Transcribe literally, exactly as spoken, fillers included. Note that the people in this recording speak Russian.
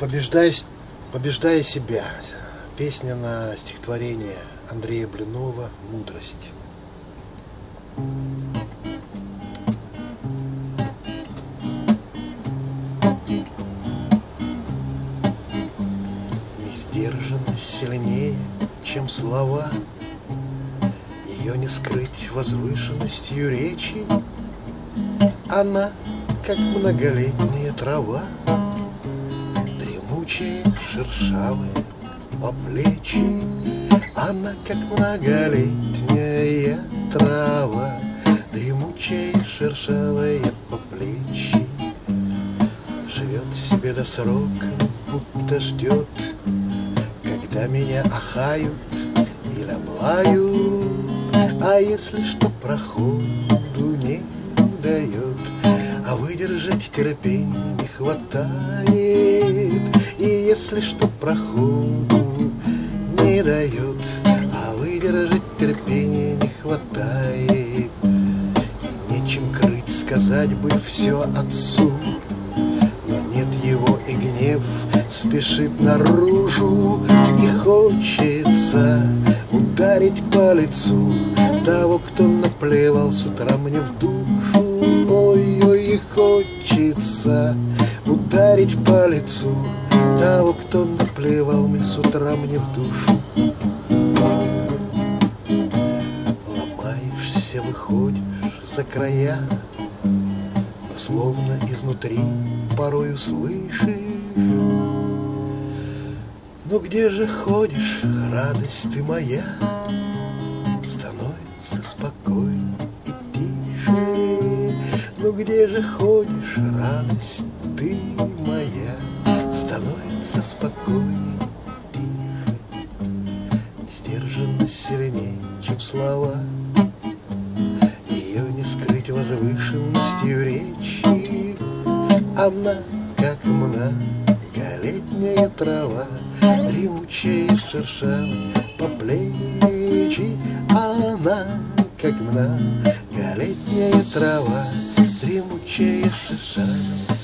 Побеждая, побеждая себя. Песня на стихотворение Андрея Блинова «Мудрость». Несдержанность сильнее, чем слова, ее не скрыть возвышенностью речи. Она, как многолетняя трава, дремучая, шершавая по плечи. Она, как многолетняя трава, дремучая, шершавая по плечи. Живет себе до срока, будто ждет, когда меня охают или облают. А если что, проходу не дает, а выдержать терпения не хватает. И если что, проходу не дает, а выдержать терпения не хватает. И нечем крыть, сказать бы все отцу, но нет его, и гнев спешит наружу. И хочется ударить по лицу того, кто наплевал с утра мне в душу. Ой-ой, и хочется ударить по лицу того, кто наплевал мне с утра мне в душу. Ломаешься, выходишь за края, но словно изнутри порою слышишь: ну где же ходишь, радость ты моя? Становится спокойней и тише. Ну где же ходишь, радость ты моя? Становится спокойней и тише. Сдержанность сильнее, чем слова, ее не скрыть возвышенностью речи. Она, как многолетняя трава, дремучая, шершавая по плечи. Она, как многолетняя трава, дремучая, шершавая